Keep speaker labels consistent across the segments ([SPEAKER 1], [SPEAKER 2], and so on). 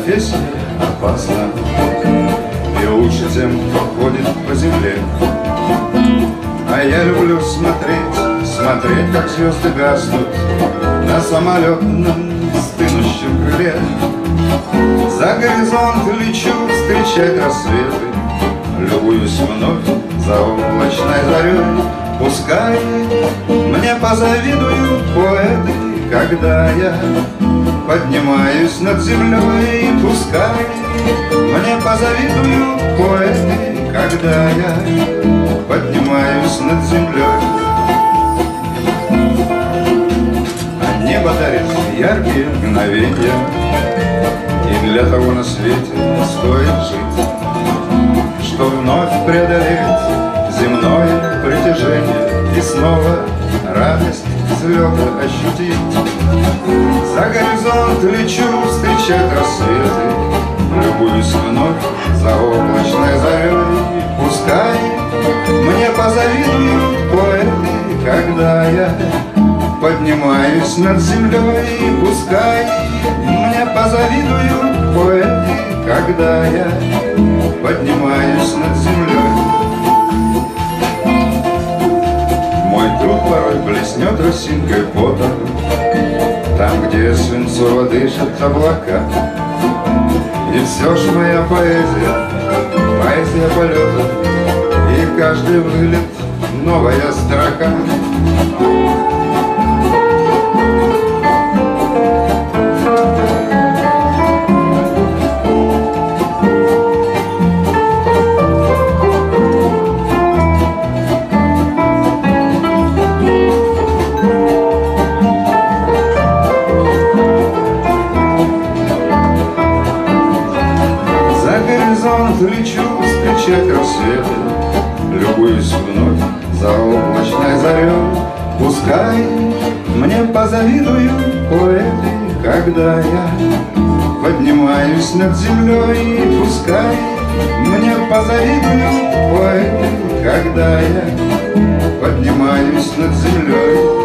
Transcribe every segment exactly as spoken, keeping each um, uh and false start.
[SPEAKER 1] профессия опасна, и лучше тем, кто ходит по земле. А я люблю смотреть, смотреть, как звезды гаснут на самолетном стынущем крыле. За горизонт лечу встречать рассветы, любуюсь вновь заоблачной зарей. Пускай мне позавидуют поэты, когда я поднимаюсь над землей. Пускай мне позавидуют поэты, когда я поднимаюсь над землей. А небо дарит яркие мгновения, и для того на свете стоит жить, что вновь преодолеть земное притяжение и снова радость взлета ощутить. За горизонт лечу встречать рассветы, любуюсь вновь заоблачной зарей. Пускай мне позавидуют поэты, когда я поднимаюсь над землей. Пускай мне позавидуют поэты, когда я поднимаюсь над землей. Мой труд порой блеснет росинкой пота там, где свинцово дышат облака. И все ж моя поэзия, поэзия полета, и каждый вылет новая строка. Лечу встречать рассветы, любуюсь вновь заоблачной зарей. Пускай мне позавидуют поэты, когда я поднимаюсь над землей. Пускай мне позавидуют поэты, когда я поднимаюсь над землей.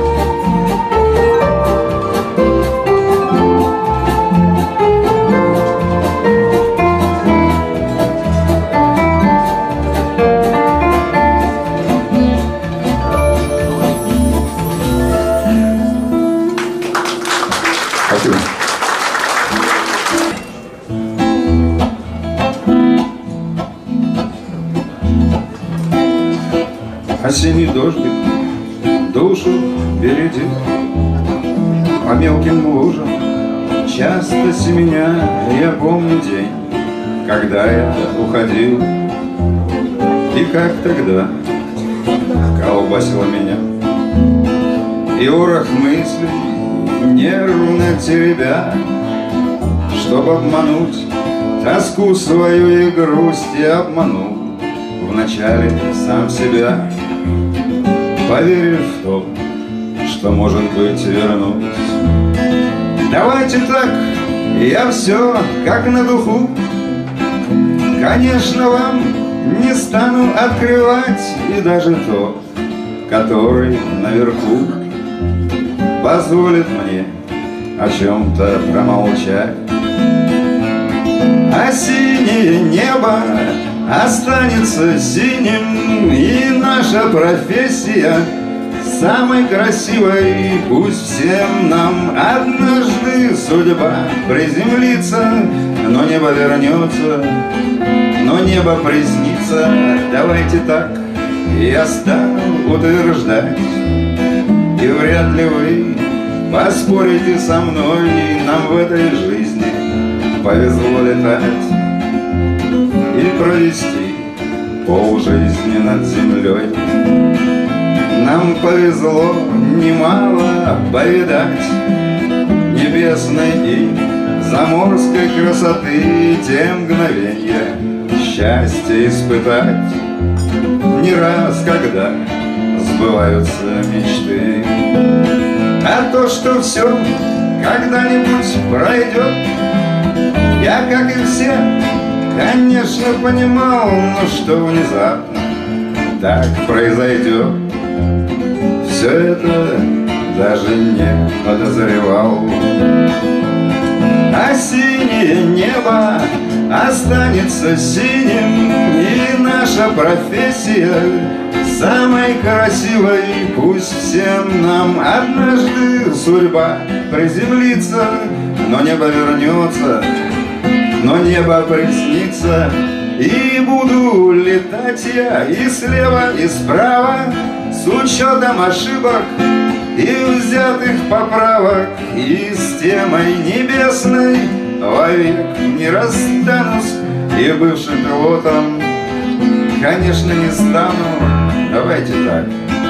[SPEAKER 1] Осенний дождик душу бередит, по мелким лужам часто семеня. Я помню день, когда я уходил, и как тогда колбасило меня. И ворох мыслей нервно теребя, чтоб обмануть тоску свою и грусть, я обманул вначале сам себя, поверив в то, что, может быть, вернусь. Давайте так, я все как на духу, конечно, вам не стану открывать, и даже тот, который наверху, позволит мне о чем-то промолчать. А синее небо останется синим, и наша профессия самой красивой. Пусть всем нам однажды судьба приземлится, но небо вернется, но небо приснится. Давайте так, я стану утверждать, и вряд ли вы поспорите со мной. Нам в этой жизни повезло летать и провести полжизни над землей. Нам повезло немало повидать небесной и заморской красоты, те мгновенья счастья испытать не раз, когда сбываются мечты. А то, что все когда-нибудь пройдет, я, как и все, конечно, понимал, но что внезапно так произойдет, все это даже не подозревал. а синее небо останется синим, и наша профессия самой красивой. Пусть всем нам однажды судьба приземлится, но небо вернется, но небо приснится. И буду летать я и слева, и справа, с учетом ошибок и взятых поправок, и с темой небесной вовек не расстанусь, и бывшим пилотом, конечно, не стану. Давайте так.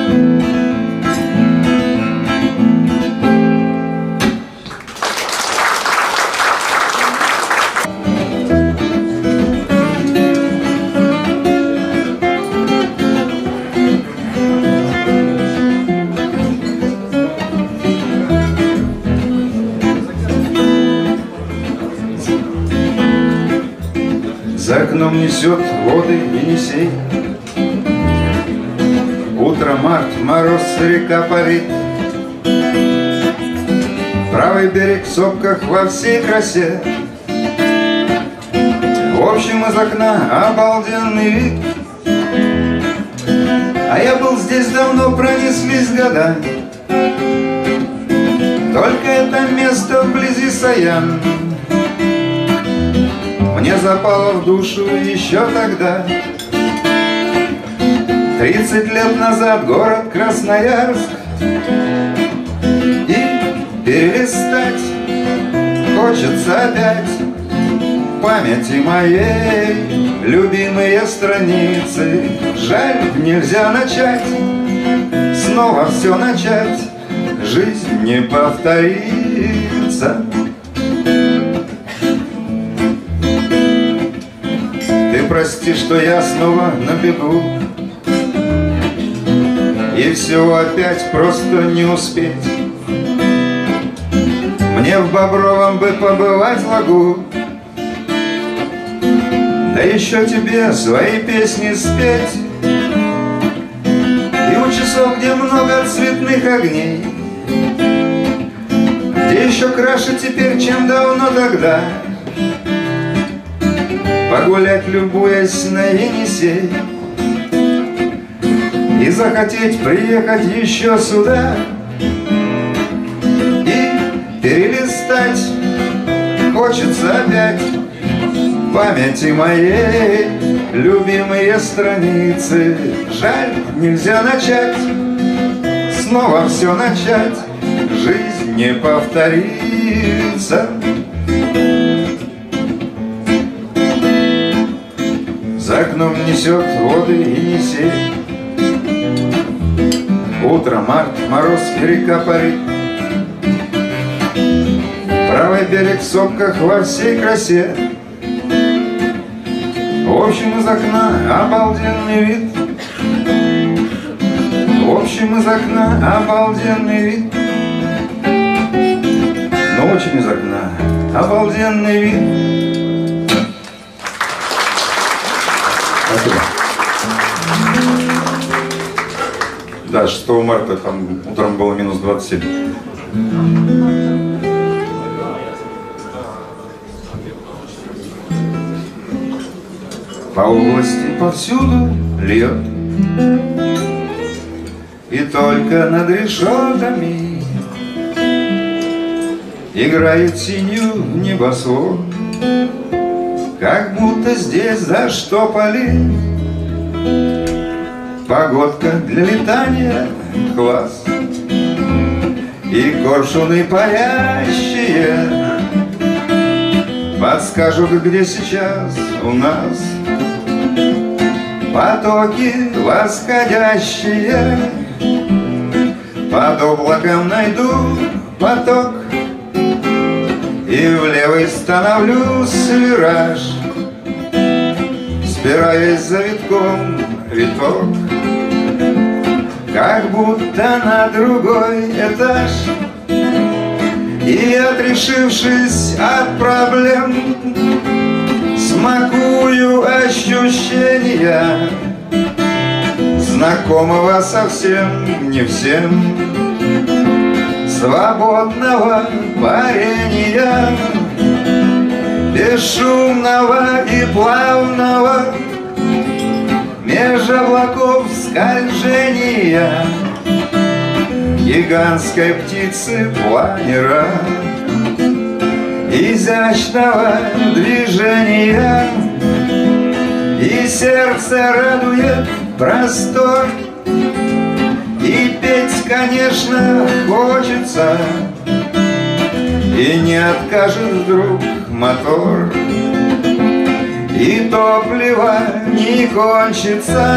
[SPEAKER 1] За окном несет воды Енисей. Утро, март, мороз, река парит. Правый берег в сопках во всей красе. В общем, из окна обалденный вид. А я был здесь давно, пронеслись года. Только это место вблизи Саян мне запало в душу еще тогда. Тридцать лет назад город Красноярск. И перелистать хочется опять в памяти моей любимые страницы. Жаль, нельзя начать, снова все начать. Жизнь не повторится. Прости, что я снова на бегу, и все опять просто не успеть. Мне в Бобровом бы побывать могу, да еще тебе свои песни спеть. И у часов, где много цветных огней, где еще краше теперь, чем давно тогда, погулять, любуясь на Енисей, и захотеть приехать еще сюда, и перелистать хочется опять в памяти моей любимые страницы. Жаль, нельзя начать, снова все начать. Жизнь не повторится. За окном несет воды Енисей. Утро, март, мороз, и река парит. Правый берег в сопках во всей красе. В общем, из окна обалденный вид. В общем, из окна обалденный вид. Но очень из окна обалденный вид. Спасибо. Да, шестого марта там утром было минус двадцать семь. По области повсюду льет, и только над решетами играет синюю небосвод. Как будто здесь заштопали погодка для летания класс. И коршуны парящие подскажут, где сейчас у нас потоки восходящие. Под облаком найду поток, и в левый становлюсь вираж, спираясь за витком виток, как будто на другой этаж. И отрешившись от проблем, смакую ощущения знакомого совсем не всем свободного парения. бесшумного и плавного меж облаков скольжения гигантской птицы-планера, изящного движения, и сердце радует простор, и петь, конечно, хочется, и не откажет вдруг мотор, и топливо не кончится.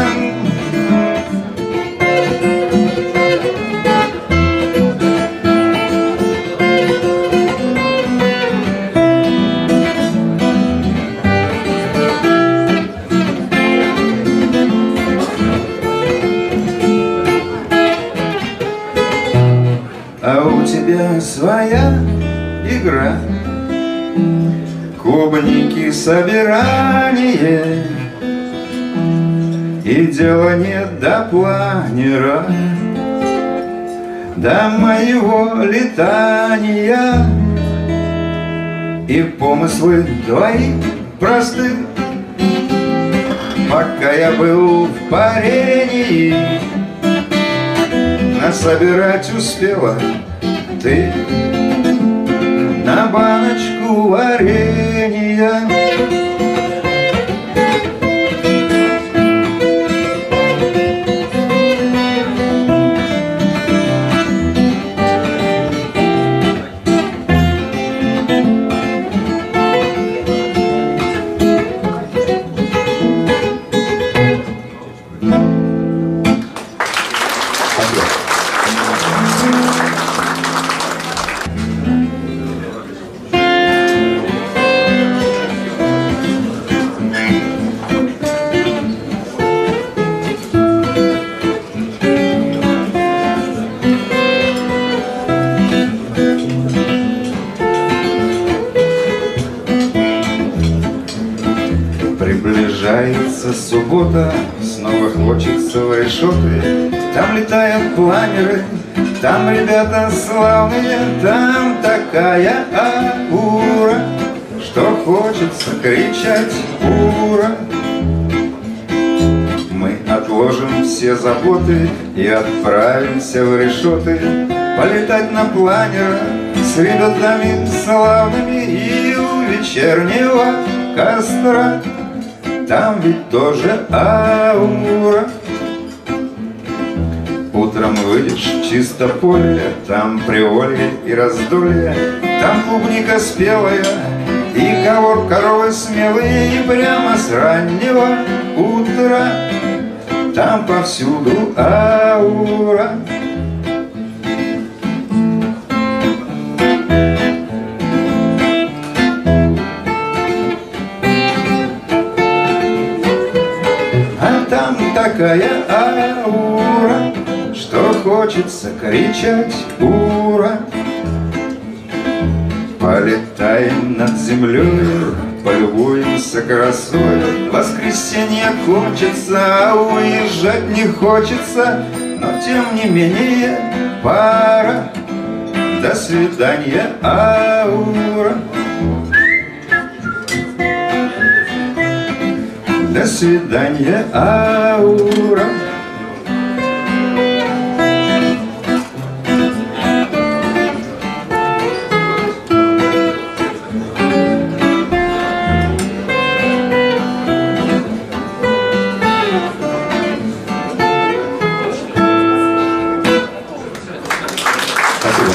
[SPEAKER 1] А у тебя своя игра, клубники собирание, и дела нет до планера, до моего летания. И помыслы твои просты, пока я был в парении, насобирать успела ты на баночку варенья. Приближается суббота, снова хочется в решеты. Там летают планеры, там ребята славные, там такая аура, что хочется кричать «Ура!». Мы отложим все заботы и отправимся в решеты, полетать на планерах с ребятами славными, и у вечернего костра там ведь тоже аура. Утром выйдешь в чисто поле, там приволье и раздолье, там клубника спелая и коров, коровы смелые, и прямо с раннего утра там повсюду аура. Там такая аура, что хочется кричать «Ура!». Полетаем над землей, полюбуемся красой. Воскресенье кончится, а уезжать не хочется, но тем не менее пора. До свидания, аура. До свидания, аура. Спасибо.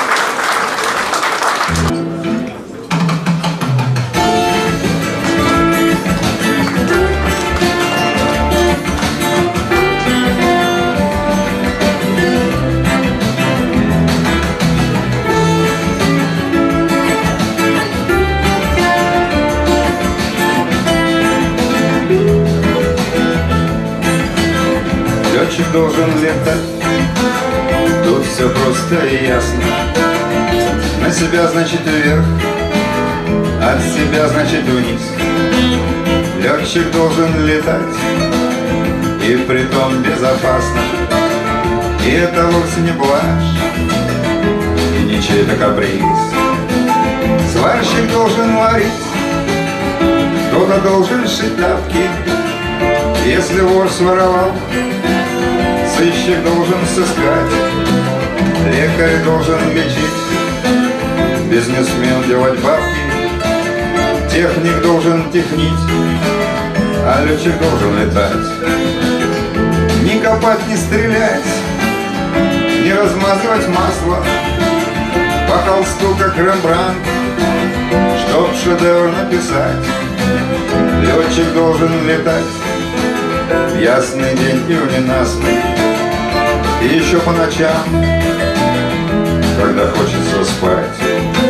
[SPEAKER 1] Летчик должен летать, тут все просто и ясно. На себя значит вверх, от себя значит вниз. Летчик должен летать, и притом безопасно. И это вовсе не блажь, и не чей-то каприз. Сварщик должен варить, кто-то должен шить тапки. Если вор своровал, сыщик должен сыскать. Лекарь должен лечить, бизнесмен делать бабки. Техник должен технить, а летчик должен летать. Не копать, не стрелять, не размазывать масло по холсту, как Рембрандт, чтоб шедевр написать. Летчик должен летать в ясный день и в ненастный, и еще по ночам, когда хочется спать.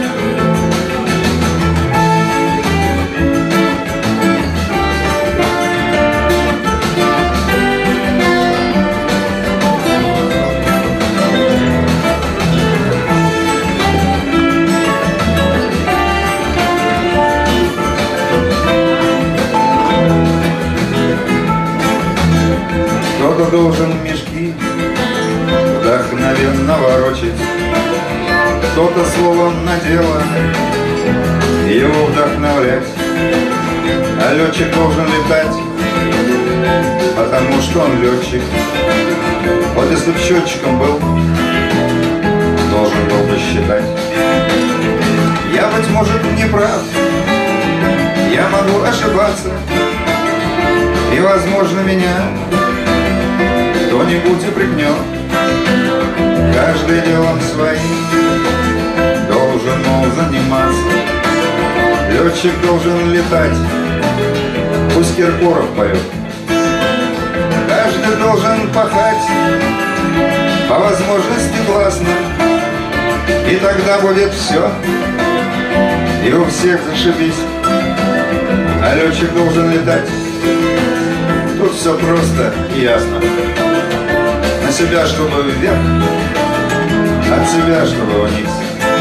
[SPEAKER 1] Кто-то должен мешки вдохновенно ворочать, кто-то словом на дело его вдохновлять. А летчик должен летать, потому что он летчик. Вот если б счетчиком был, должен был бы считать. Я, быть может, не прав, я могу ошибаться, и, возможно, меня кто-нибудь упрекнет. Каждый делом своим должен, мол, заниматься. Летчик должен летать, пусть Киркоров поет. Каждый должен пахать, по возможности гласно, и тогда будет все, и у всех зашибись. А летчик должен летать, тут все просто и ясно. На себя, чтобы вверх, от себя, чтобы вниз.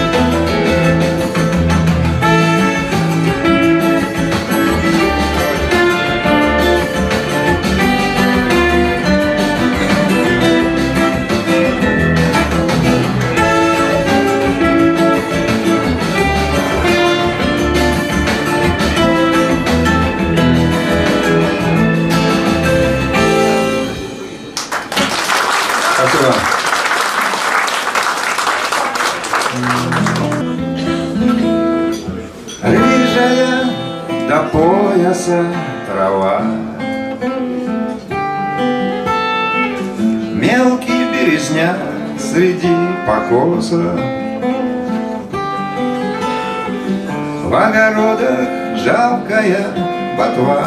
[SPEAKER 1] Спасибо. Рыжая до пояса трава, мелкий березняк среди покоса, в огородах жалкая ботва,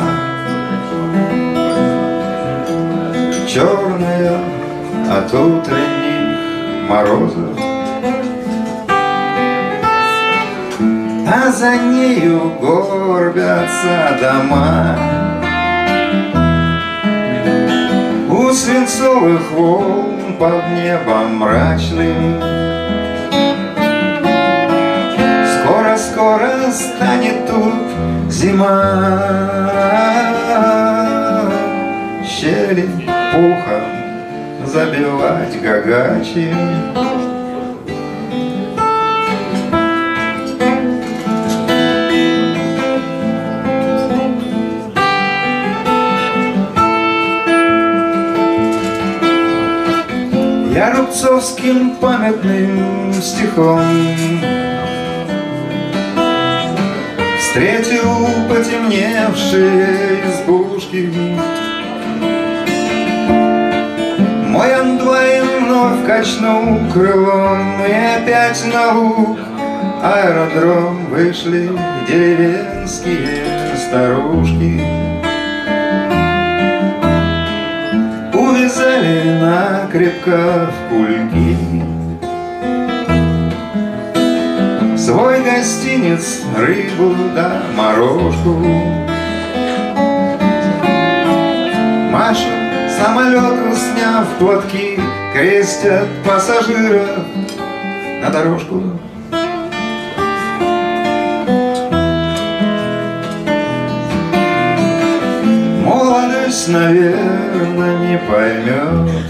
[SPEAKER 1] черная от утренних морозов, а за нею горбятся дома. У свинцовых волн под небом мрачным скоро-скоро станет тут зима. Щели пухом забивать гагачим, я рубцовским памятным стихом встретил потемневшие избушки. Мой андвайн вновь качнул крылом, и опять на луг аэродром вышли деревенские старушки. Увязали накрепко в кульки свой гостинец, рыбу да морожку. Машут самолету, сняв платки, крестят пассажиров на дорожку. Молодость, наверное, не поймет,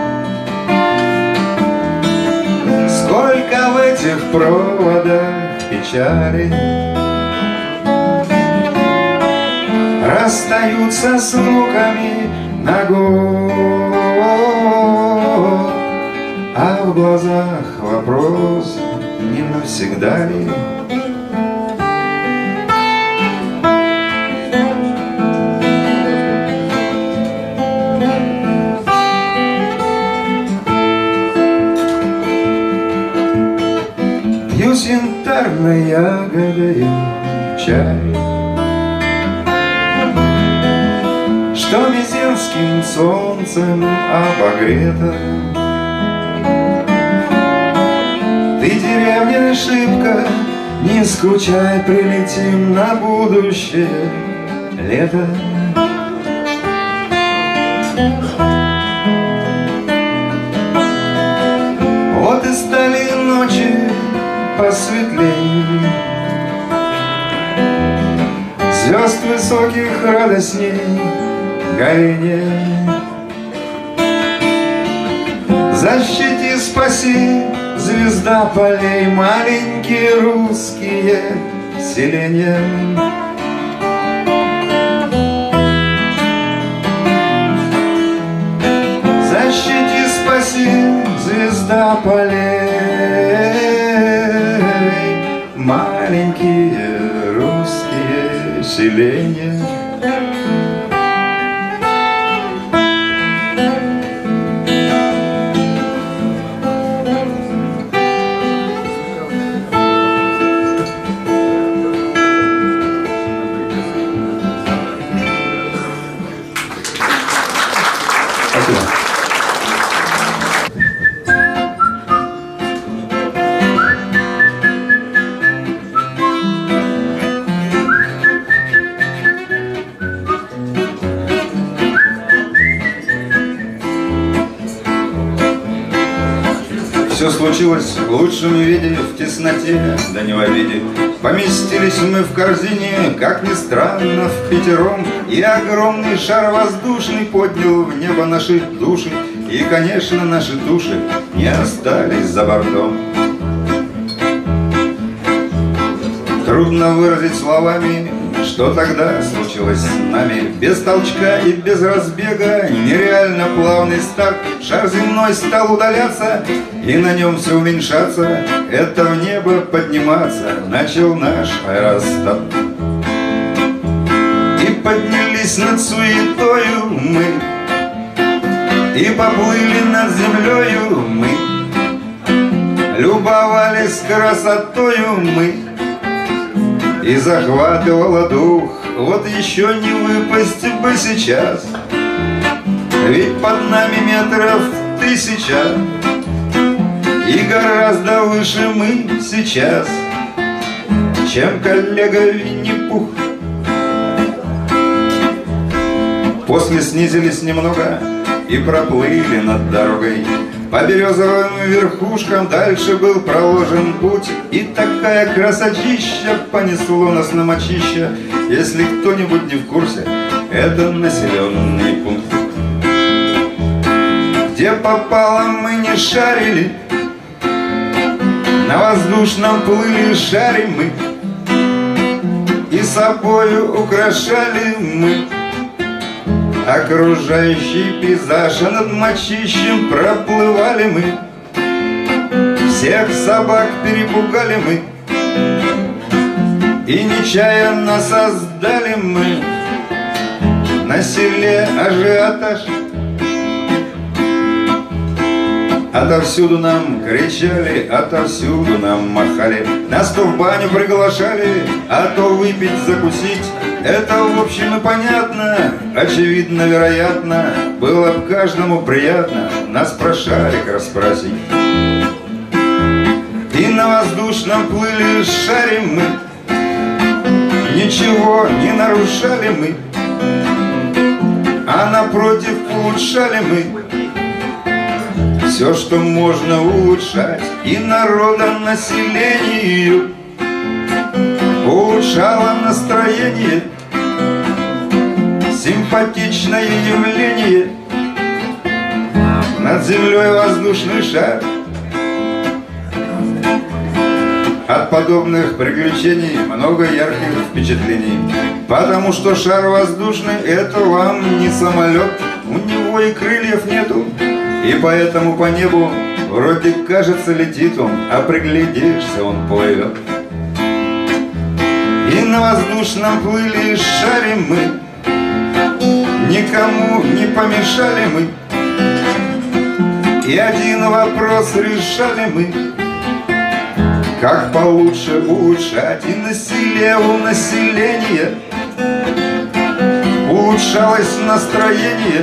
[SPEAKER 1] сколько в этих проводах печали расстаются с внуками на год, а в глазах вопрос: не навсегда ли? Пью с янтарной ягодой чай, что мезенским солнцем обогрето. Ты, деревня шибко, не скучай, прилетим на будущее лето. Вот и стали ночи посветлей, звезд высоких радостней горение. Защити, спаси, звезда полей, маленькие русские селения. Защити, спаси, звезда полей, маленькие русские селения.
[SPEAKER 2] Все случилось в лучшем виде, в тесноте, да не в обиде. Поместились мы в корзине, как ни странно, в пятером, и огромный шар воздушный поднял в небо наши души, и, конечно, наши души не остались за бортом. Трудно выразить словами, что тогда случилось с нами. Без толчка и без разбега, нереально плавный старт. Шар земной стал удаляться, и на нем все уменьшаться. Это в небо подниматься начал наш аэростат. И поднялись над суетою мы, и поплыли над землею мы, любовались красотою мы, и захватывало дух. Вот еще не выпасть бы сейчас, ведь под нами метров тысяча, и гораздо выше мы сейчас, чем коллега Винни-Пух. После снизились немного и проплыли над дорогой. По березовым верхушкам дальше был проложен путь, и такая красотища понесло нас на мочища. Если кто-нибудь не в курсе, это населенный пункт. Где попало, мы не шарили, на воздушном плыли шарим мы, и собою украшали мы окружающий пейзаж, а над мочищем проплывали мы. Всех собак перепугали мы, и нечаянно создали мы на селе ажиотаж. Отовсюду нам кричали, отовсюду нам махали, нас то в баню приглашали, а то выпить, закусить. Это в общем и понятно, очевидно, вероятно, было бы каждому приятно нас про шарик расспросить. И на воздушном плыли шарим мы, ничего не нарушали мы, а напротив улучшали мы все, что можно улучшать, и народонаселению улучшало настроение. Симпатичное явление, над землей воздушный шар. От
[SPEAKER 1] подобных приключений много ярких впечатлений. Потому что шар воздушный — это вам не самолет, у него и крыльев нету, и поэтому по небу вроде кажется летит он, а приглядишься он плывет. И на воздушном плыли шарим мы, никому не помешали мы, и один вопрос решали мы: как получше улучшать и насилие у населения. Улучшалось настроение,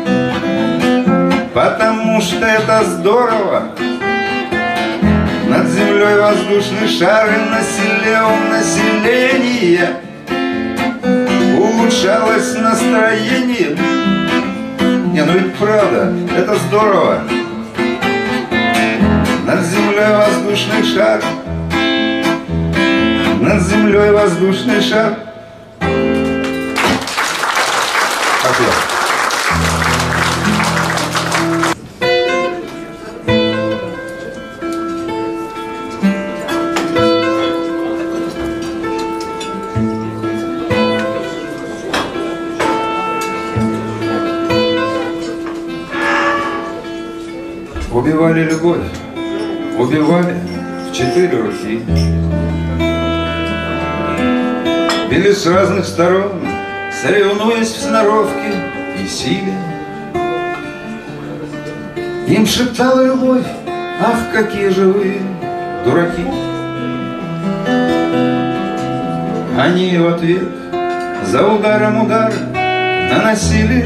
[SPEAKER 1] потому что это здорово. Над землей воздушный шар и насилие у населения. Улучшалось настроение. Не, ну ведь правда, это здорово. Над землей воздушный шар, над землей воздушный шар. Спасибо. Убивали любовь, убивали в четыре руки, били с разных сторон, соревнуясь в сноровке и силе. Им шептала любовь: ах, какие же вы дураки. Они в ответ за ударом удар наносили.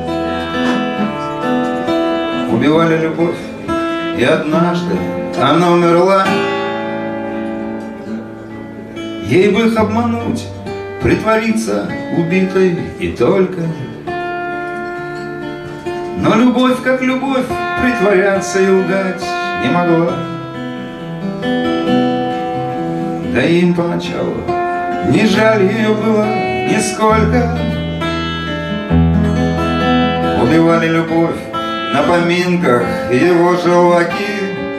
[SPEAKER 1] Убивали любовь, и однажды она умерла. Ей бы их обмануть, притвориться убитой и только. Но любовь, как любовь, притворяться и лгать не могла. Да им поначалу не жаль ее было нисколько. Убивали любовь на поминках его желваки.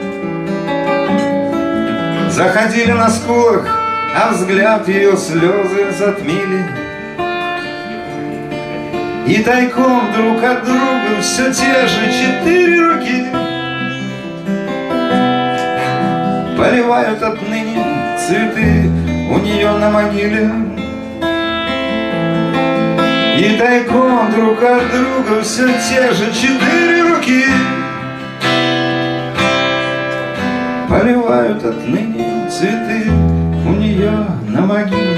[SPEAKER 1] Заходили на скулах, а взгляд ее слезы затмили. И тайком друг от друга все те же четыре руки поливают отныне цветы у нее на могиле. И тайком друг от друга все те же четыре руки поливают отныне цветы у нее на могиле.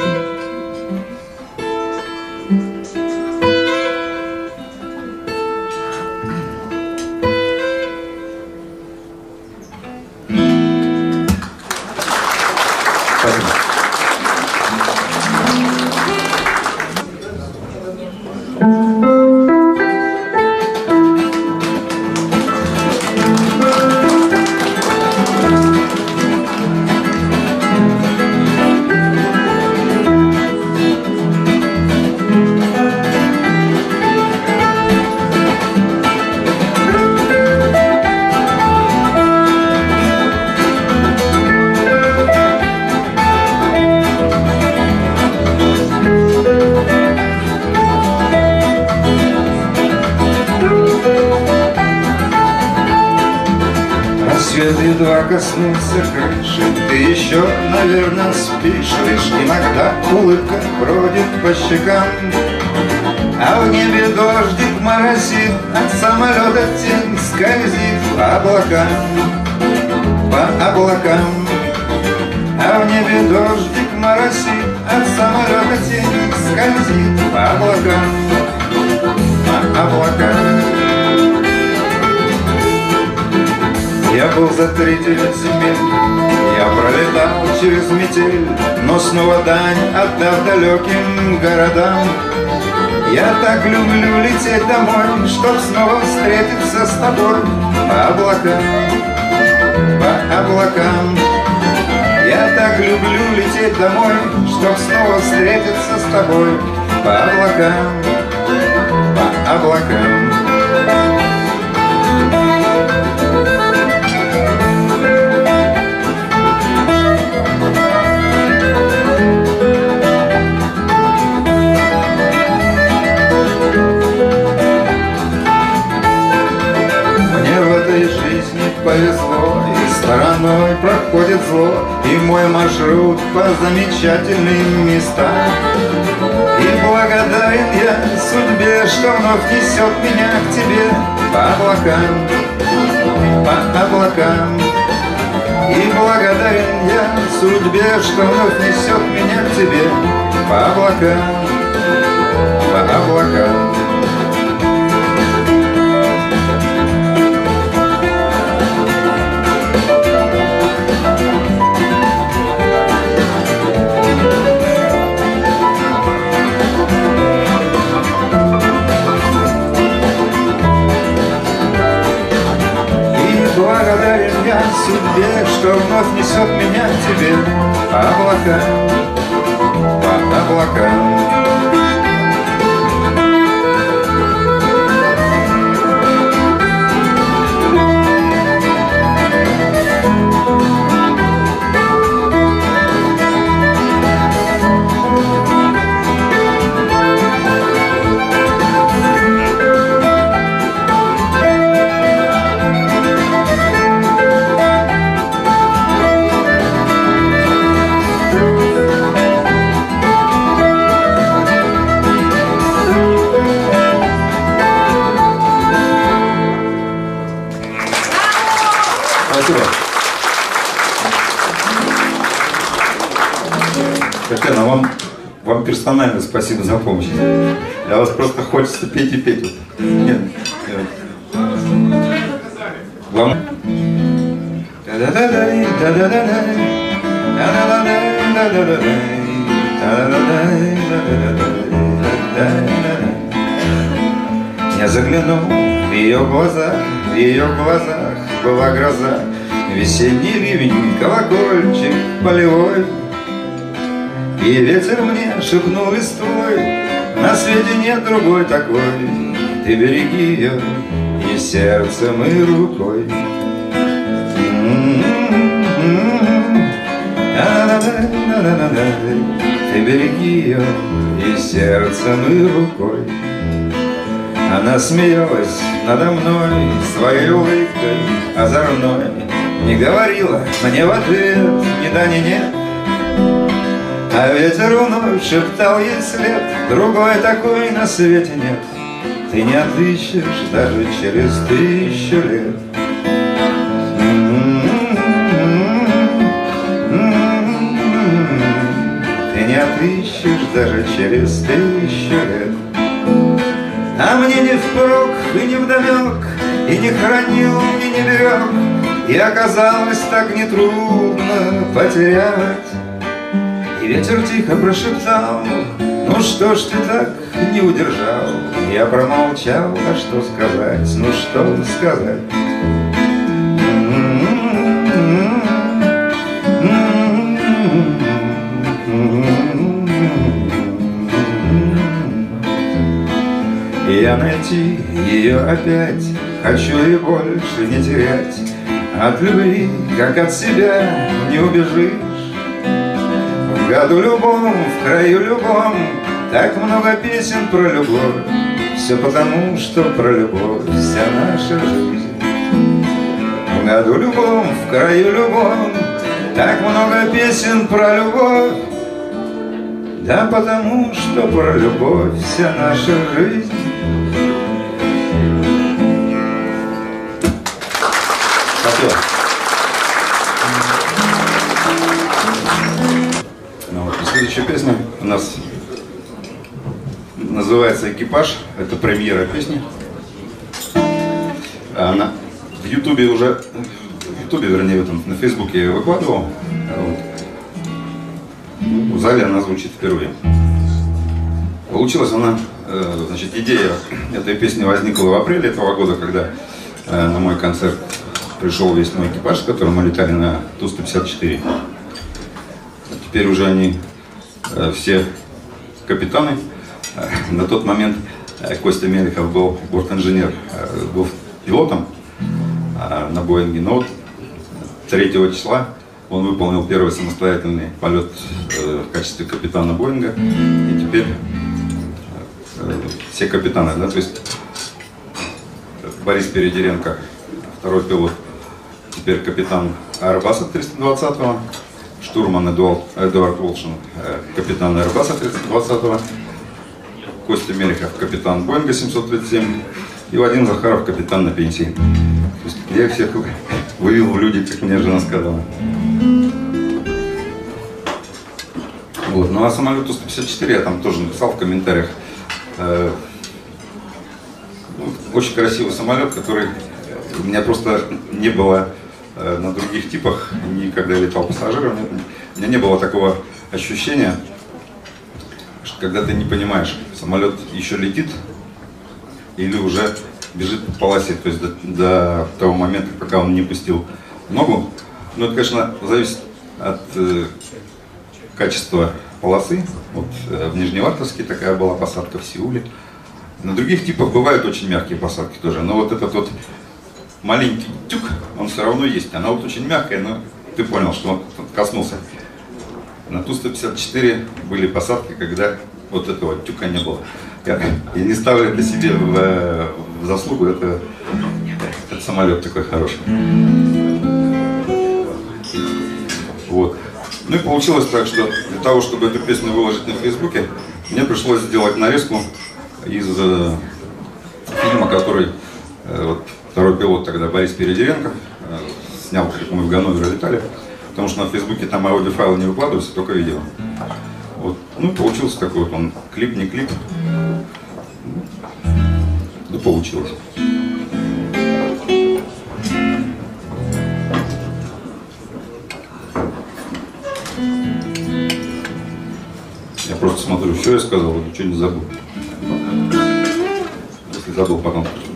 [SPEAKER 1] Рассвет едва коснулся крыши, ты еще, наверное, спишь. Лишь иногда улыбка бродит по щекам, а в небе дождик моросит, от самолета тень скользит по облакам, по облакам. А в небе дождик моросит, от самолета тень скользит по облакам, по облакам. Я был за тридцать земель, я пролетал через метель, но снова дань отдав далеким городам. Я так люблю лететь домой, чтоб снова встретиться с тобой по облакам, по облакам. Я так люблю лететь домой, чтоб снова встретиться с тобой по облакам, по облакам. мной проходит зло, и мой маршрут по замечательным местам. И благодарен я судьбе, что вновь несет меня к тебе по облакам, по облакам. И благодарен я судьбе, что вновь несет меня к тебе по облакам, по облакам. Благодарен я судьбе, что вновь несет меня к тебе по облакам, по облакам.
[SPEAKER 2] Татьяна, вам, вам персонально спасибо за помощь. Для вас просто хочется петь и петь. Нет, нет. Вам...
[SPEAKER 1] Я заглянул в ее глаза, в ее глазах была гроза, весенний ливень, колокольчик полевой. И ветер мне шепнул листвой: на свете нет другой такой, ты береги ее и сердцем, и рукой. Ты береги ее и сердцем, и рукой. Она смеялась надо мной своей улыбкой озорной, не говорила мне в ответ ни да, ни нет. А ветер вновь шептал ей след: другой такой на свете нет, ты не отыщешь даже через тысячу лет. Ты не отыщешь даже через тысячу лет. А мне не впрок и не вдомек, и не хранил, и не берег, и оказалось так нетрудно потерять. И ветер тихо прошептал: ну что ж ты так не удержал? Я промолчал, а что сказать, ну что сказать? И я найти ее опять хочу и больше не терять. От любви, как от себя, не убежишь. В году любом, в краю любом так много песен про любовь. Все потому, что про любовь вся наша жизнь. В году любом, в краю любом так много песен про любовь. Да потому, что про любовь вся наша жизнь.
[SPEAKER 2] Спасибо. Ну, вот, следующая песня у нас называется «Экипаж». Это премьера песни. Она в Ютубе уже, в Ютубе, вернее, в этом, на Фейсбуке я выкладывал. Вот. В зале она звучит впервые. Получилась она, значит, идея этой песни возникла в апреле этого года, когда на мой концерт пришел весь мой экипаж, с которым мы летали на Ту сто пятьдесят четыре. Теперь уже они все капитаны. На тот момент Костя Мелехов был бортинженер, был пилотом на Боинге. Но вот третьего числа он выполнил первый самостоятельный полет в качестве капитана Боинга. И теперь все капитаны, да, то есть Борис Передеренко, второй пилот, теперь капитан
[SPEAKER 1] Airbus триста двадцатого, штурман Эдуард, Эдуард Волшин, капитан Airbus триста двадцатого, Костя Мелехов, капитан Боинга семьсот тридцать семь, и Вадим Захаров, капитан на пенсии. То есть я всех вывел в люди, как мне жена сказала. Вот. Ну а самолету сто пятьдесят четыре я там тоже написал в комментариях. Э, ну, очень красивый самолет, который у меня просто не было э, на других типах, никогда я летал пассажиром, у меня не было такого ощущения, что когда ты не понимаешь, самолет еще летит или уже бежит по полосе, то есть до, до того момента, пока он не пустил ногу. Но это, конечно, зависит от э, качества полосы. Вот, э, в Нижневартовске такая была посадка, в Сеуле. На других типах бывают очень мягкие посадки тоже, но вот этот вот маленький тюк, он все равно есть. Она вот очень мягкая, но ты понял, что он коснулся. На Ту сто пятьдесят четыре были посадки, когда вот этого тюка не было. Я, я не ставлю это себе в, в заслугу, это, это самолет такой хороший. Вот. Ну и получилось так, что для того, чтобы эту песню выложить на Фейсбуке, мне пришлось сделать нарезку из э, фильма, который э, вот, второй пилот тогда Борис Передеренко э, снял, как мы в Ганновере летали, потому что на Фейсбуке там аудиофайлы не выкладываются, только видео. Вот. Ну, получился такой вот он клип, не клип. Да получилось. Я просто смотрю, все я сказал, ничего не забыл. Если забыл, потом скажу.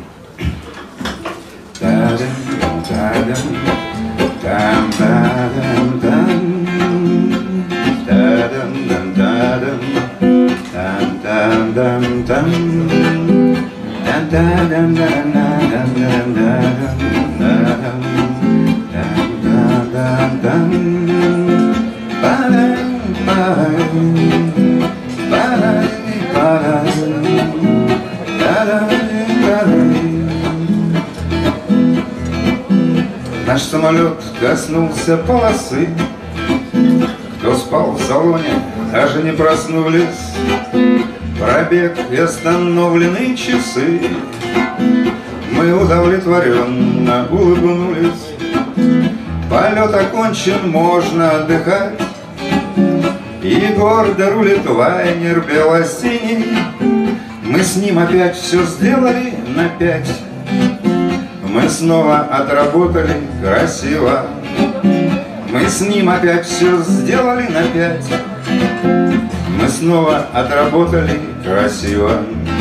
[SPEAKER 1] Наш самолет коснулся полосы. Кто спал в салоне, даже не проснулись. Пробег и остановлены часы. Мы удовлетворенно улыбнулись. Полет окончен, можно отдыхать. И гордо рулит лайнер бело-синий. Мы с ним опять все сделали на пять. Мы снова отработали красиво. Мы с ним опять все сделали на пять. Мы снова отработали красиво.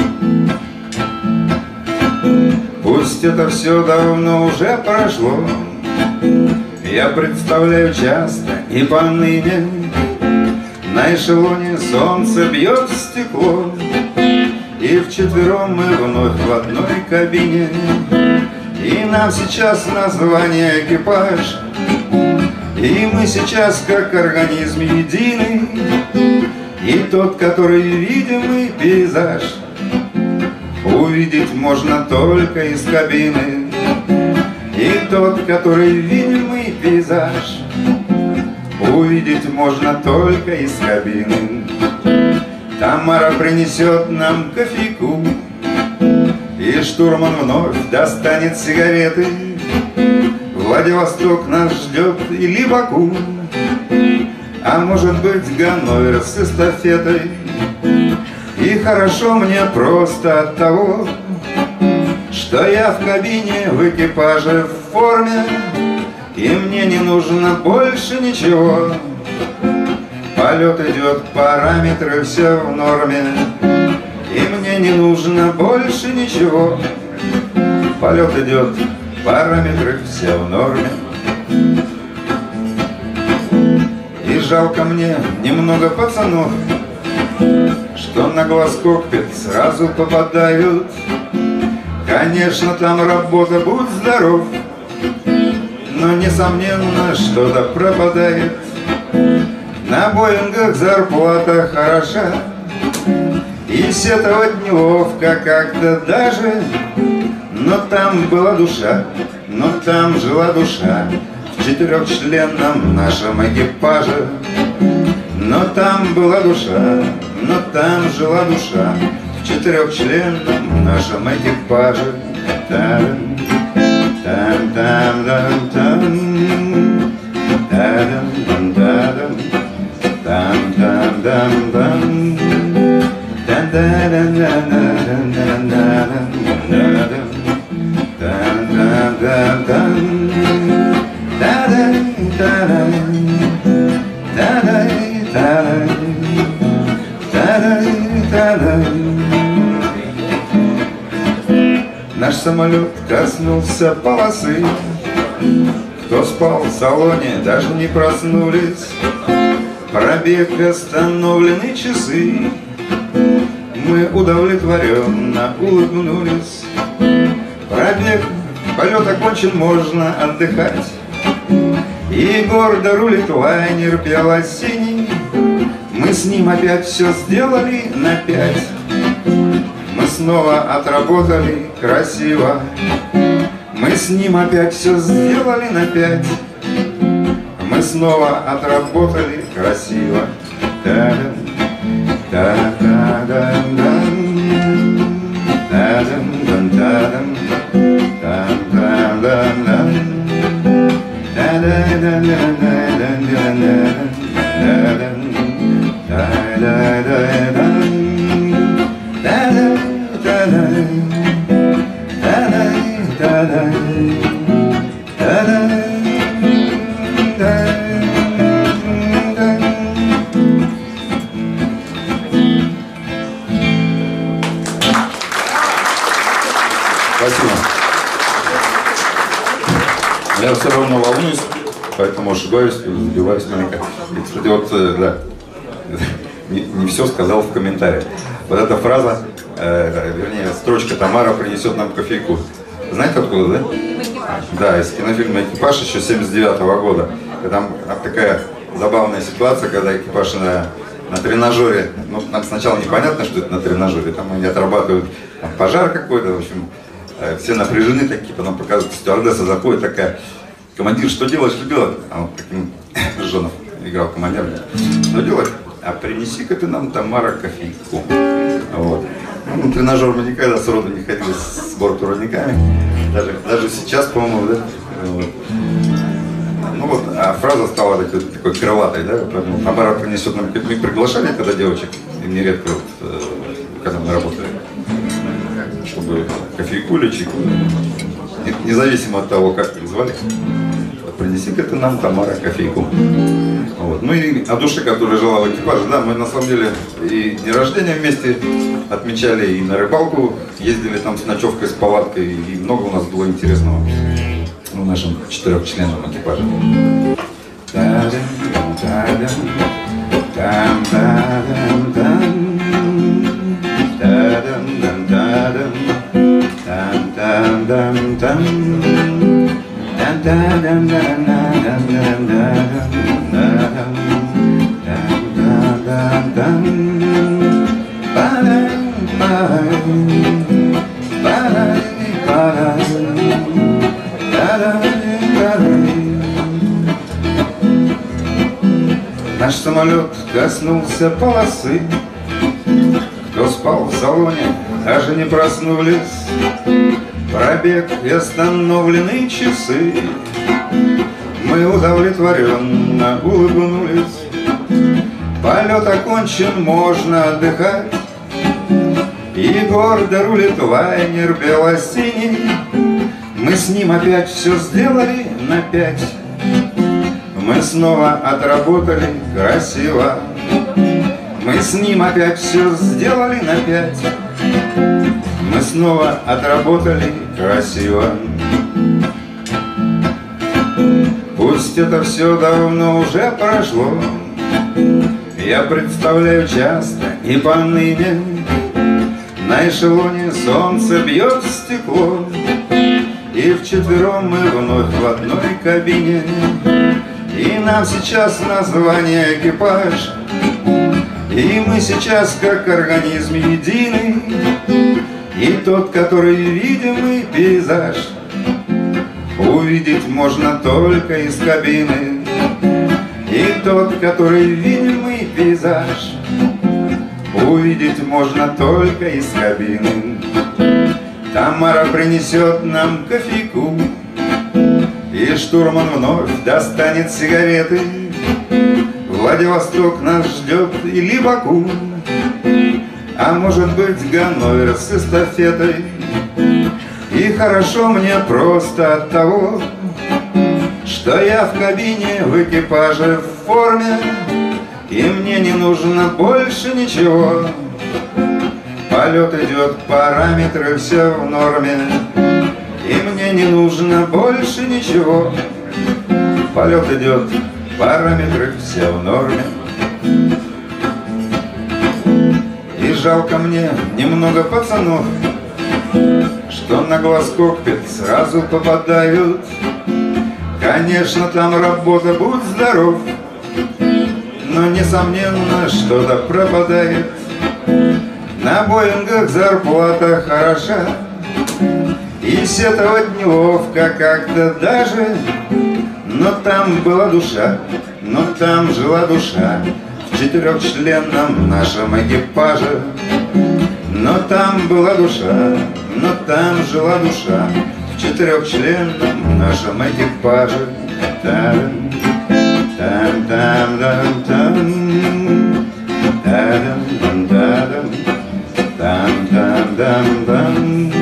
[SPEAKER 1] Пусть это все давно уже прошло, я представляю часто и поныне. На эшелоне солнце бьет в стекло, и вчетвером мы вновь в одной кабине. И нам сейчас название экипаж, и мы сейчас как организм единый. И тот, который видимый пейзаж, увидеть можно только из кабины. И тот, который видимый пейзаж, увидеть можно только из кабины. Тамара принесет нам кофейку, и штурман вновь достанет сигареты. Владивосток нас ждет или Баку, а может быть Ганновер с эстафетой. И хорошо мне просто от того, что я в кабине, в экипаже, в форме, и мне не нужно больше ничего. Полет идет, параметры все в норме, и мне не нужно больше ничего. Полет идет, параметры все в норме. И жалко мне немного пацанов, что на глаз кокпит сразу попадают. Конечно, там работа, будь здоров, но несомненно что-то пропадает. На Боингах зарплата хороша, и сетовать неловко как-то даже. Но там была душа, но там жила душа. В в четырехчленном нашем экипаже. Но там была душа, но там жила душа в четырехчленном нашем экипаже. Там, там, там, там, там, там, там, там, там, там, там. Наш самолет коснулся полосы. Кто спал в салоне, даже не проснулись. Пробег, остановлены часы. Мы удовлетворенно улыбнулись. Пробег, полет окончен, можно отдыхать. И гордо рулит лайнер бело-синий. Мы с ним опять все сделали на пять. Мы снова отработали красиво. Мы с ним опять все сделали на пять. Мы снова отработали красиво. Та-дам, та-та-дам-дам, та-дам-дам-дам, та-дам-дам-дам, та-да-да-да-да-да-да-да, та-да-да-да-дам, та-да-да-да, та-да-да-да, та-да.
[SPEAKER 2] Спасибо. Я все равно волнуюсь, поэтому ошибаюсь, сбиваюсь маленько. И, кстати, вот, да, не, не все сказал в комментариях. Вот эта фраза, э, вернее, строчка «Тамара принесет нам кофейку». Знаете откуда, да? Да, из кинофильма «Экипаж» еще семьдесят девятого года. Там такая забавная ситуация, когда экипаж на, на тренажере, ну, нам сначала непонятно, что это на тренажере, там они отрабатывают там, пожар какой-то, в общем, все напряжены такие, потом показывают, стюардесса заходит такая: командир, что делать, что делать? А он таким Жонов играл командир. Что делать? А принеси-ка ты нам, Тамара, кофейку. Вот. Ну, тренажер мы никогда сроду не ходили с бортпроводниками. Даже, даже сейчас, по-моему, да? Вот. Ну вот, а фраза стала такой, такой крылатой, да? Поэтому Тамара принесет нам. Мы приглашали когда девочек, и нередко, вот, когда мы работали, чтобы кофейку или чайку, независимо от того, как их звали, принеси-ка ты нам, Тамара, кофейку. Вот. Ну и о душе, которая жила в экипаже, да, мы на самом деле и день рождения вместе отмечали, и на рыбалку ездили там с ночевкой, с палаткой, и много у нас было интересного в нашем четырехчленном экипаже. Наш самолет коснулся полосы. Кто спал в салоне, даже не проснулись. Пробег и остановлены часы. Мы удовлетворенно улыбнулись. Полет окончен, можно отдыхать. И гордо рулит лайнер бело-синий. Мы с ним опять все сделали на пять. Мы снова отработали красиво. Мы с ним опять все сделали на пять. Мы снова отработали красиво. Пусть это все давно уже прошло, я представляю часто и поныне. На эшелоне солнце бьет в стекло, и вчетвером мы вновь в одной кабине. И нам сейчас название экипаж, и мы сейчас как организм единый. И тот, который видимый пейзаж,
[SPEAKER 1] увидеть можно только из кабины. И тот, который видимый пейзаж, увидеть можно только из кабины. Тамара принесет нам кофейку, и штурман вновь достанет сигареты. Владивосток нас ждет или Баку, а может быть Ганновер с эстафетой. И хорошо мне просто от того, что я в кабине, в экипаже, в форме, и мне не нужно больше ничего. Полет идет, параметры все в норме, и мне не нужно больше ничего. Полет идет, параметры все в норме. И жалко мне немного пацанов, что на глаз кокпит сразу попадают. Конечно, там работа, будь здоров, но несомненно что-то пропадает. На Боингах зарплата хороша, и сетовать неловко как-то даже. Но там была душа, но там жила душа в четырехчленном нашем экипаже. Но там была душа, но там жила душа в четырехчленном нашем экипаже. Там, там, там, там, там, там, там, там, там, там, там.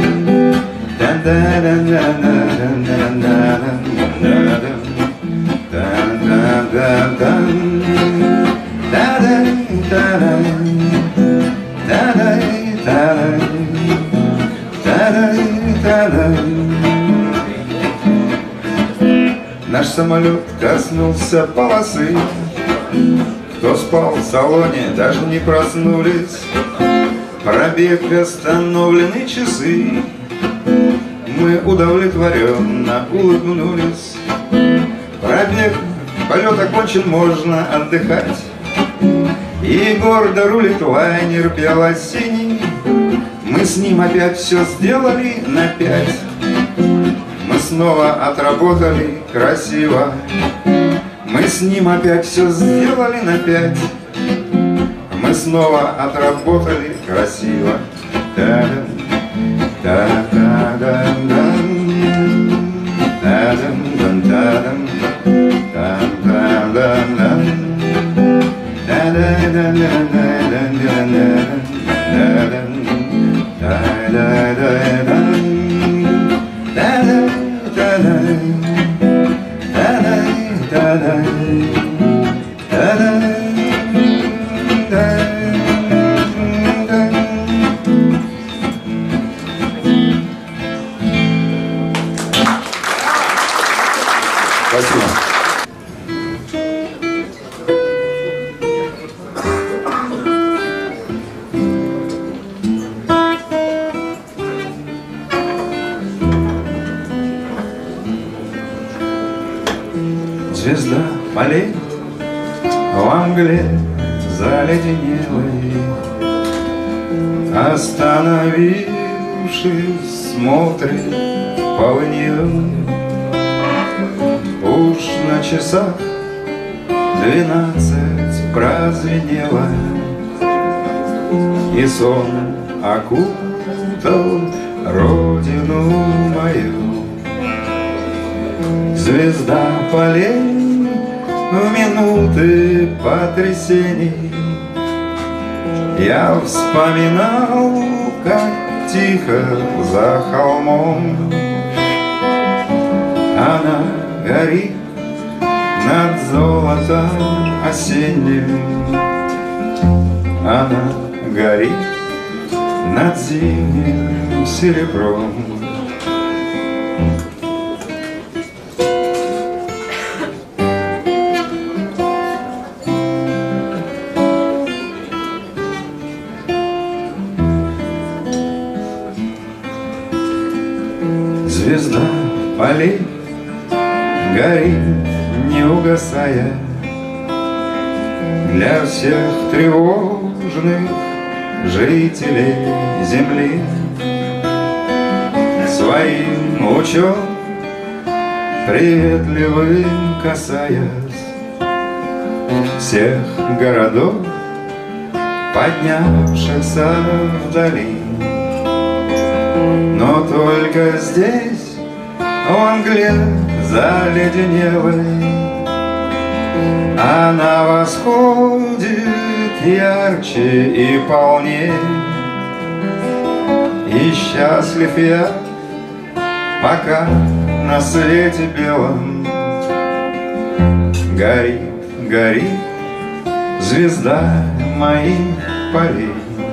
[SPEAKER 1] Наш самолет коснулся полосы. Кто спал в салоне, даже не проснулись. Пробег, остановлены часы. Мы удовлетворенно улыбнулись. Пробег, полет окончен, можно отдыхать. И гордо рулит лайнер бело-синий. Мы с ним опять все сделали на пять. Мы снова отработали красиво. Мы с ним опять все сделали на пять. Мы снова отработали красиво. Та-дам, та-да-дам-дам, та-дам-дам-та-дам, та-дам-дам-дам, та-да-да-да-да-да-да-да-да, та-дам, та-да-да-дам, та-да, та-да, та-да, та-да, та-да.
[SPEAKER 2] Спасибо.
[SPEAKER 1] Звезда полей в мгле заледенелой, остановившись, смотрит полынью. Уж на часах двенадцать прозвенело, и сон окутал родину мою. Звезда полей в минуты потрясений, я вспоминал, как тихо за холмом она горит над золотом осенним. Она горит над зимним серебром. Звезда полей горит, не угасая, для всех тревожных жителей земли. Своим лучом приветливым касаясь всех городов, поднявшихся вдали. Но только здесь, в мгле заледенелой, она восходит ярче и полней. И счастлив я, пока на свете белом горит, горит звезда моих полей.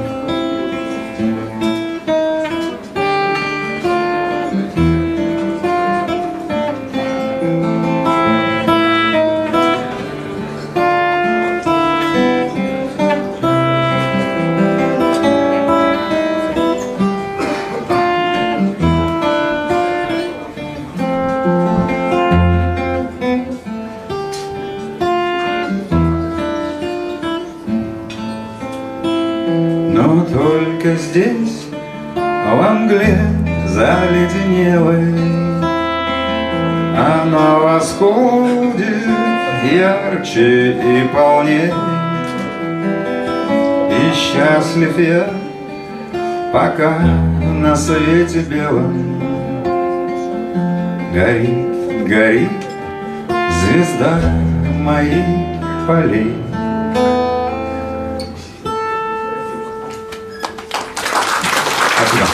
[SPEAKER 1] Но только здесь, во мгле заледенелой, она восходит ярче и полней. И счастлив я, пока на свете белом горит, горит звезда моих полей.
[SPEAKER 2] Спасибо.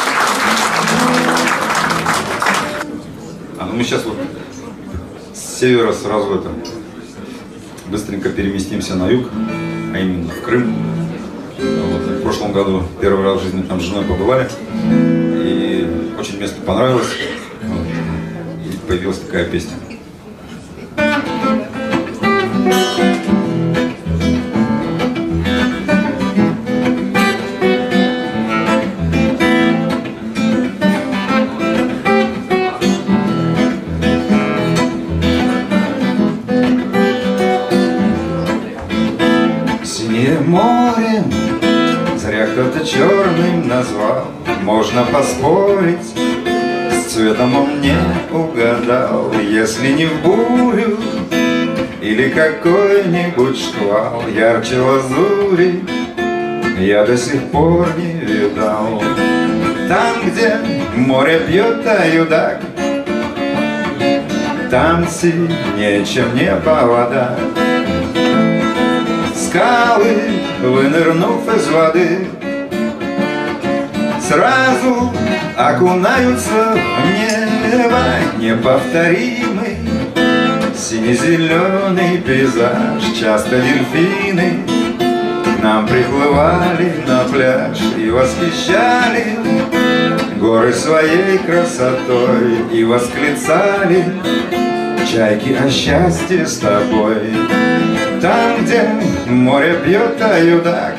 [SPEAKER 2] А, ну мы сейчас вот с севера сразу это быстренько переместимся на юг, а именно в Крым. Вот, в прошлом году первый раз в жизни там с женой побывали, и очень место понравилось. Вот, и появилась такая песня.
[SPEAKER 1] Морем зря кто-то черным назвал. Можно поспорить, с цветом он не угадал. Если не в бурю или какой-нибудь шквал, ярче лазури я до сих пор не видал. Там, где море пьет аюдак, там синее, чем небо вода. Скалы, вынырнув из воды, сразу окунаются в небо. Неповторимый сине-зеленый пейзаж. Часто дельфины к нам приплывали на пляж и восхищали горы своей красотой, и восклицали чайки о счастье с тобой. Там, где море пьет аюдак,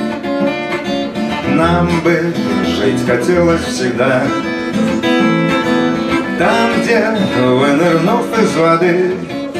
[SPEAKER 1] нам бы жить хотелось всегда. Там, где, вынырнув из воды,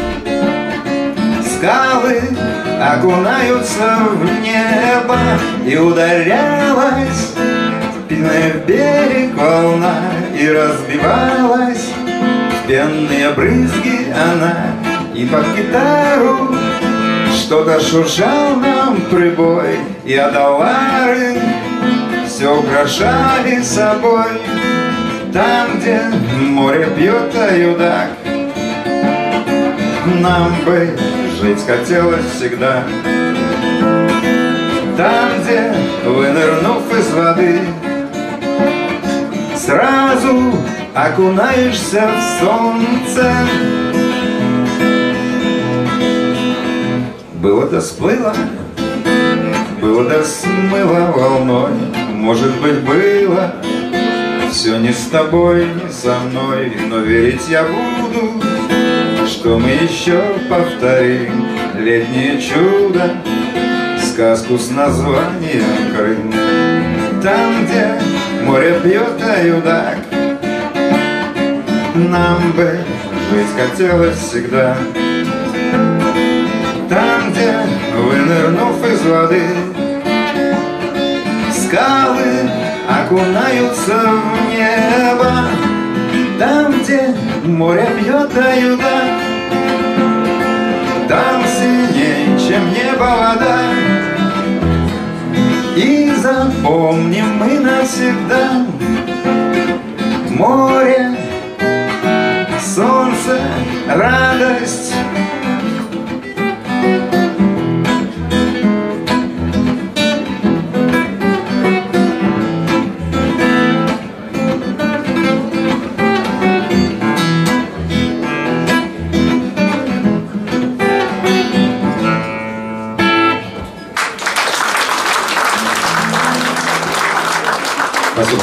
[SPEAKER 1] скалы окунаются в небо, и ударялась спиной в берег волна, и разбивалась в пенные брызги она, и под гитару что-то шуршал нам прибой, и адалары все украшали собой. Там, где море пьет аюдак, нам бы жить хотелось всегда. Там, где, вынырнув из воды, сразу окунаешься в солнце. Было да сплыло, было да смыло волной. Может быть, было все не с тобой, не со мной, но верить я буду, что мы еще повторим летнее чудо, сказку с названием Крым. Там, где море пьет аюдак, нам бы жить хотелось всегда. Там, где, вынырнув из воды, скалы окунаются в небо, Там, где море пьет до юга, там синей, чем небо вода. И запомним мы навсегда море, солнце, радость.
[SPEAKER 2] Спасибо.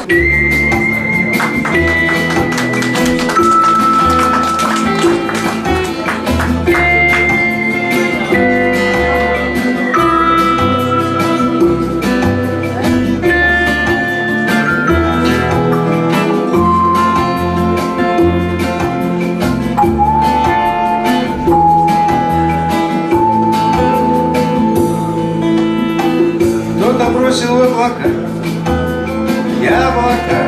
[SPEAKER 1] Кто-то бросил в облака яблоко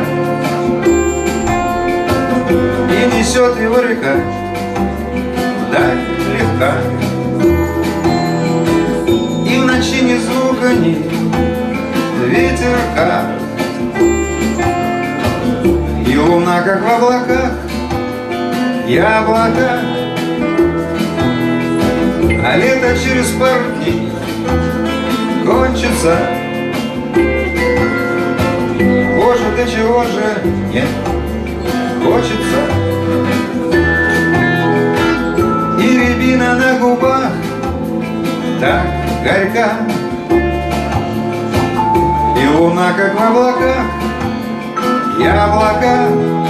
[SPEAKER 1] и несет его река вдаль легка. И в ночи ни звука, ни ветерка, и луна, как в облаках, яблоко. А лето через пару дней кончится. Боже, до чего же не хочется. И рябина на губах так горька, и луна, как в облаках, яблоко.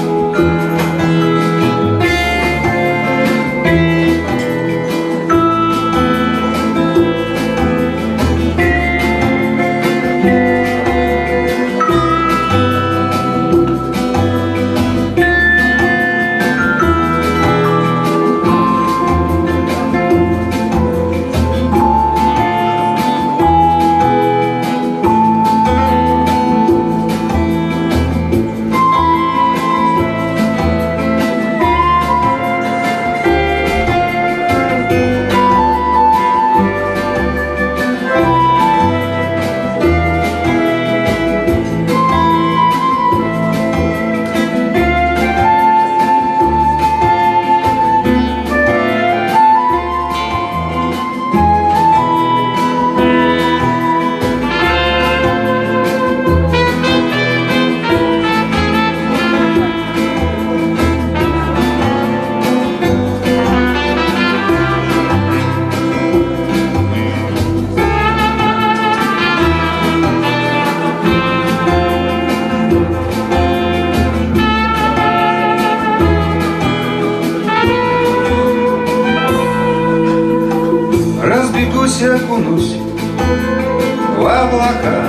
[SPEAKER 1] Разбегусь и окунусь в облака,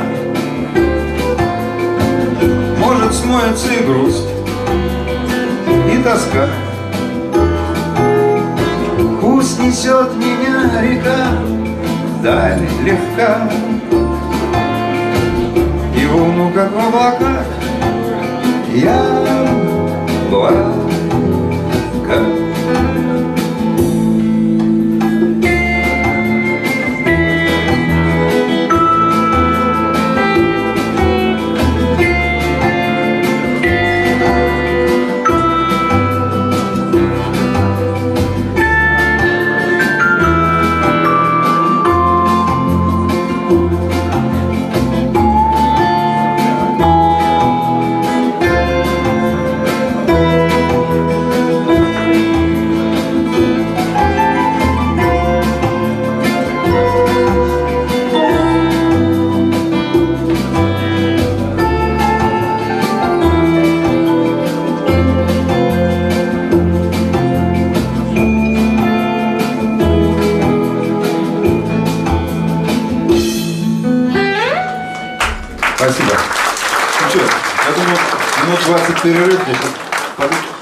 [SPEAKER 1] может, смоется и грусть, и тоска. Пусть несет меня река вдаль легка, и волну, как в облаках, яблоко.
[SPEAKER 2] Спасибо. Ну что, я думаю, минут двадцать перерыв.